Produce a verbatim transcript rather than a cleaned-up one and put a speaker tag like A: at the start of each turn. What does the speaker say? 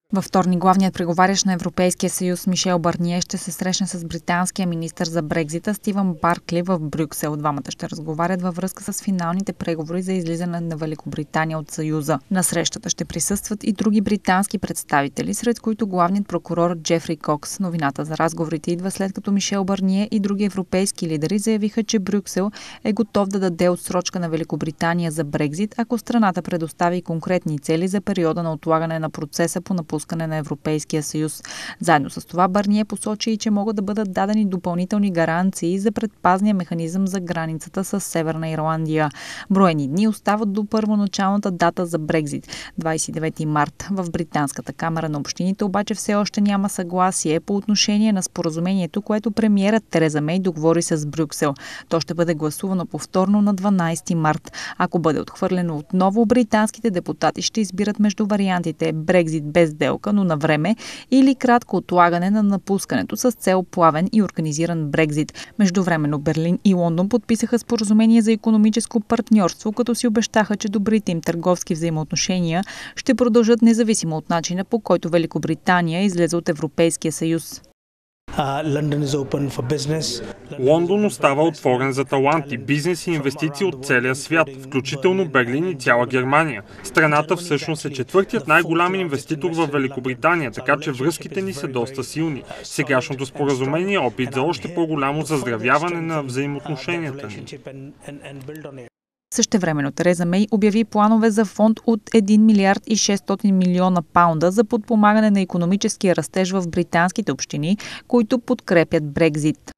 A: Във вторник главният преговарящ на Европейския съюз Мишел Барние ще се срещне с британския министър за Брекзита Стивън Баркли в Брюксел. Двамата ще разговарят във връзка с финалните преговори за излизане на Великобритания от Съюза. На срещата ще присъстват и други британски представители, сред които главният прокурор Джефри Кокс. Новината за разговорите идва след като Мишел Барние и други европейски лидери заявиха, че Брюксел е готов да даде отсрочка на Великобритания за Брекзит, ако страната предостави конкретни цели за периода на отлагане на процеса по напускане на Европейския съюз. Заедно с това Барние посочи и че могат да бъдат дадени допълнителни гаранции за предпазния механизъм за границата с Северна Ирландия. Броени дни остават до първоначалната дата за Брекзит – двадесет и девети март. В Британската камара на общините обаче все още няма съгласие по отношение на споразумението, което премиерът Тереза Мей договори с Брюксел. То ще бъде гласувано повторно на дванадесети март. Ако бъде отхвърлено отново, британските депутати ще избират между вариантите Брекзит без сделка, но на време, или кратко отлагане на напускането с цел плавен и организиран Брекзит. Междувременно Берлин и Лондон подписаха споразумение за икономическо партньорство, като си обещаха, че добрите им търговски взаимоотношения ще продължат независимо от начина, по който Великобритания излезе от Европейския съюз.
B: Лондон остава отворен за таланти, бизнес и инвестиции от целия свят, включително Берлин и цяла Германия. Страната всъщност е четвъртият най-голям инвеститор в Великобритания, така че връзките ни са доста силни. Сегашното споразумение е опит за още по-голямо заздравяване на взаимоотношенията ни.
A: Същевременно Тереза Мей обяви планове за фонд от един милиард и шестстотин милиона паунда за подпомагане на икономическия растеж в британските общини, които подкрепят Брекзит.